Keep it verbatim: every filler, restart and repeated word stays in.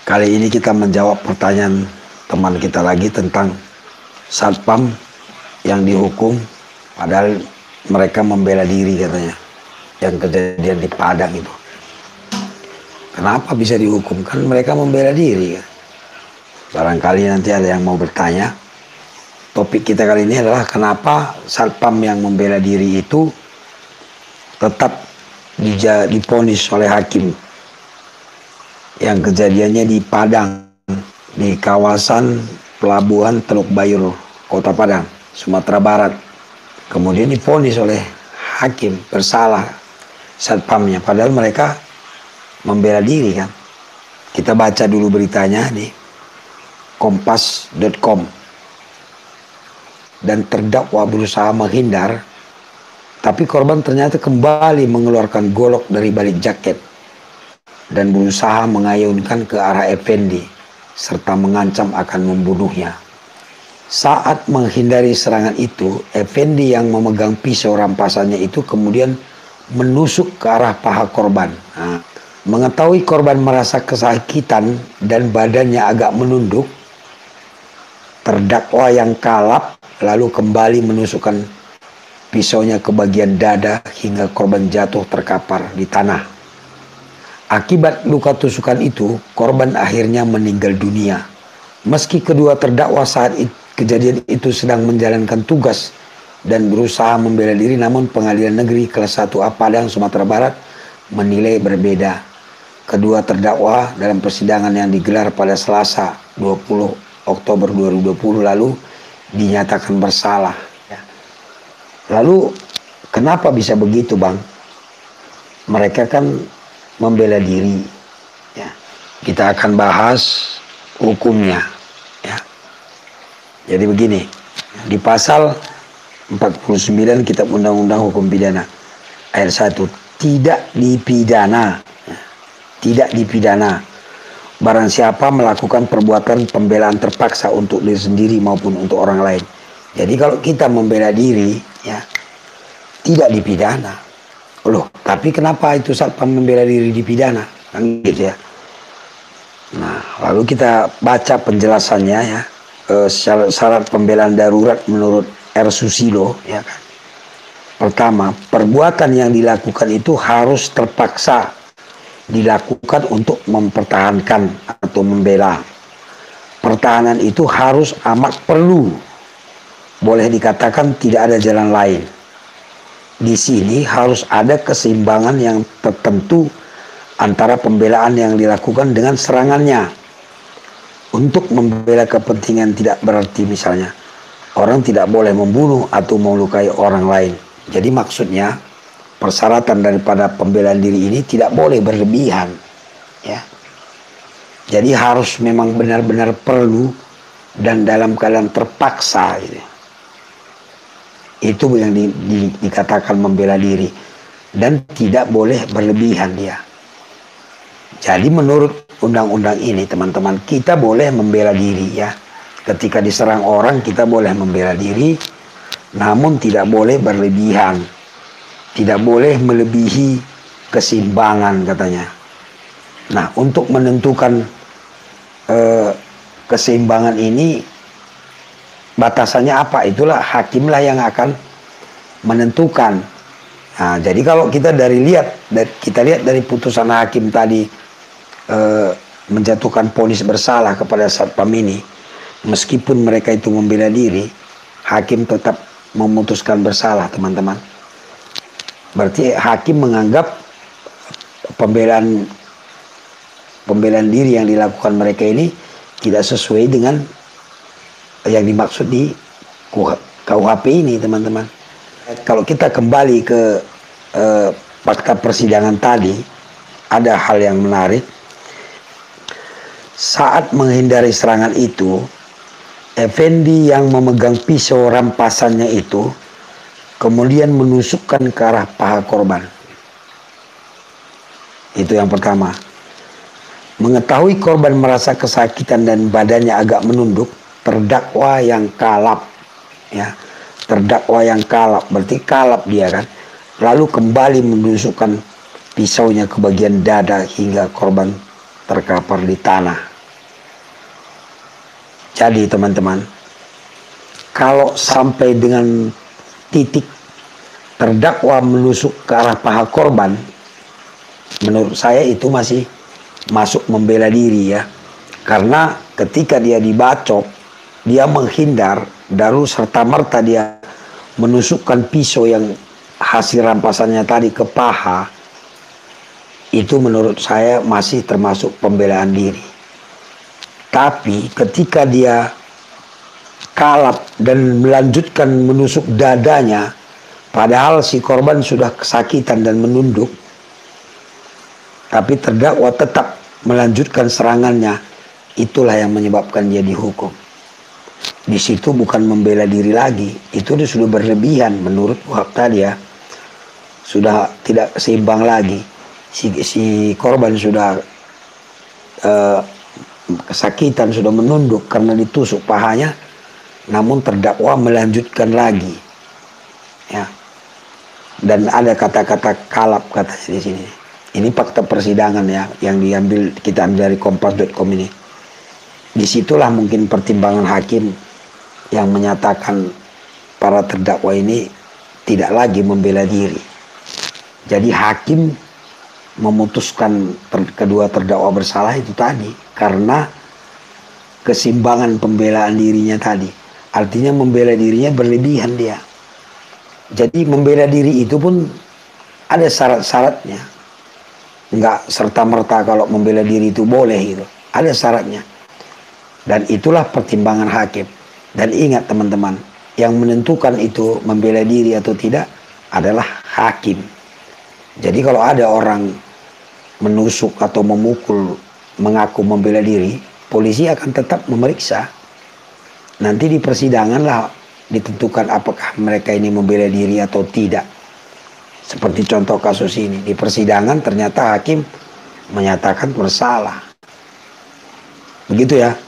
Kali ini kita menjawab pertanyaan teman kita lagi tentang satpam yang dihukum padahal mereka membela diri katanya, yang kejadian di Padang itu. Kenapa bisa dihukum? Kan mereka membela diri. Barangkali nanti ada yang mau bertanya. Topik kita kali ini adalah kenapa satpam yang membela diri itu tetap diponis oleh hakim, yang kejadiannya di Padang, di kawasan pelabuhan Teluk Bayur, Kota Padang, Sumatera Barat. Kemudian divonis oleh hakim bersalah satpamnya, padahal mereka membela diri kan. Kita baca dulu beritanya di kompas titik com. Dan terdakwa berusaha menghindar, tapi korban ternyata kembali mengeluarkan golok dari balik jaket dan berusaha mengayunkan ke arah Effendi serta mengancam akan membunuhnya. Saat menghindari serangan itu, Effendi yang memegang pisau rampasannya itu kemudian menusuk ke arah paha korban. Nah, mengetahui korban merasa kesakitan dan badannya agak menunduk, terdakwa yang kalap lalu kembali menusukkan pisaunya ke bagian dada hingga korban jatuh terkapar di tanah. Akibat luka tusukan itu, korban akhirnya meninggal dunia. Meski kedua terdakwa saat itu, kejadian itu sedang menjalankan tugas dan berusaha membela diri, namun Pengadilan Negeri Kelas satu A Padang, Sumatera Barat menilai berbeda. Kedua terdakwa dalam persidangan yang digelar pada Selasa dua puluh Oktober dua ribu dua puluh lalu dinyatakan bersalah. Lalu kenapa bisa begitu, Bang? Mereka kan membela diri. Ya. Kita akan bahas hukumnya. Ya. Jadi begini, di pasal empat puluh sembilan Kitab Undang-Undang Hukum Pidana ayat satu, tidak dipidana. Ya. Tidak dipidana barang siapa melakukan perbuatan pembelaan terpaksa untuk diri sendiri maupun untuk orang lain. Jadi kalau kita membela diri, ya, tidak dipidana. Loh, tapi kenapa itu satpam membela diri dipidana? Kan gitu ya. Nah, lalu kita baca penjelasannya ya. E, syarat, syarat pembelaan darurat menurut R. Susilo, ya kan. Pertama, perbuatan yang dilakukan itu harus terpaksa dilakukan untuk mempertahankan atau membela. Pertahanan itu harus amat perlu. Boleh dikatakan tidak ada jalan lain. Di sini harus ada keseimbangan yang tertentu antara pembelaan yang dilakukan dengan serangannya. Untuk membela kepentingan tidak berarti misalnya orang tidak boleh membunuh atau melukai orang lain. Jadi maksudnya persyaratan daripada pembelaan diri ini tidak boleh berlebihan, ya. Jadi harus memang benar-benar perlu dan dalam keadaan terpaksa, gitu. Itu yang di, di, dikatakan membela diri dan tidak boleh berlebihan dia. Jadi menurut undang-undang ini, teman-teman, kita boleh membela diri, ya. Ketika diserang orang kita boleh membela diri, namun tidak boleh berlebihan. Tidak boleh melebihi keseimbangan katanya. Nah, untuk menentukan eh, keseimbangan ini batasannya apa? Itulah hakimlah yang akan menentukan. Nah, jadi kalau kita dari lihat, kita lihat dari putusan hakim tadi eh, menjatuhkan vonis bersalah kepada satpam ini, meskipun mereka itu membela diri, hakim tetap memutuskan bersalah, teman-teman. Berarti hakim menganggap pembelaan pembelaan diri yang dilakukan mereka ini tidak sesuai dengan yang dimaksud di K U H P ini, teman-teman. Kalau kita kembali ke eh, fakta persidangan tadi, ada hal yang menarik. Saat menghindari serangan itu, Effendi yang memegang pisau rampasannya itu kemudian menusukkan ke arah paha korban. Itu yang pertama. Mengetahui korban merasa kesakitan dan badannya agak menunduk, terdakwa yang kalap, ya, terdakwa yang kalap, berarti kalap dia kan, lalu kembali menusukkan pisaunya ke bagian dada hingga korban terkapar di tanah. Jadi teman-teman, kalau sampai dengan titik terdakwa menusuk ke arah paha korban, menurut saya itu masih masuk membela diri ya. Karena ketika dia dibacok, dia menghindar, lalu serta-merta dia menusukkan pisau yang hasil rampasannya tadi ke paha, itu menurut saya masih termasuk pembelaan diri. Tapi ketika dia kalap dan melanjutkan menusuk dadanya, padahal si korban sudah kesakitan dan menunduk, tapi terdakwa tetap melanjutkan serangannya, itulah yang menyebabkan dia dihukum. Di situ bukan membela diri lagi, itu dia sudah berlebihan menurut Wahab tadi ya, sudah tidak seimbang lagi. Si, si korban sudah uh, kesakitan, sudah menunduk karena ditusuk pahanya, namun terdakwa melanjutkan lagi, ya. Dan ada kata-kata kalap katanya di sini. Ini fakta persidangan ya, yang diambil kita ambil dari kompas titik com ini. Disitulah mungkin pertimbangan hakim yang menyatakan para terdakwa ini tidak lagi membela diri. Jadi hakim memutuskan ter, kedua terdakwa bersalah itu tadi karena keseimbangan pembelaan dirinya tadi. Artinya membela dirinya berlebihan dia. Jadi membela diri itu pun ada syarat-syaratnya. Enggak serta-merta kalau membela diri itu boleh gitu. Ada syaratnya. Dan itulah pertimbangan hakim. Dan ingat teman-teman, yang menentukan itu membela diri atau tidak adalah hakim. Jadi kalau ada orang menusuk atau memukul mengaku membela diri, polisi akan tetap memeriksa. Nanti di persidangan lah ditentukan apakah mereka ini membela diri atau tidak. Seperti contoh kasus ini, di persidangan ternyata hakim menyatakan bersalah. Begitu ya.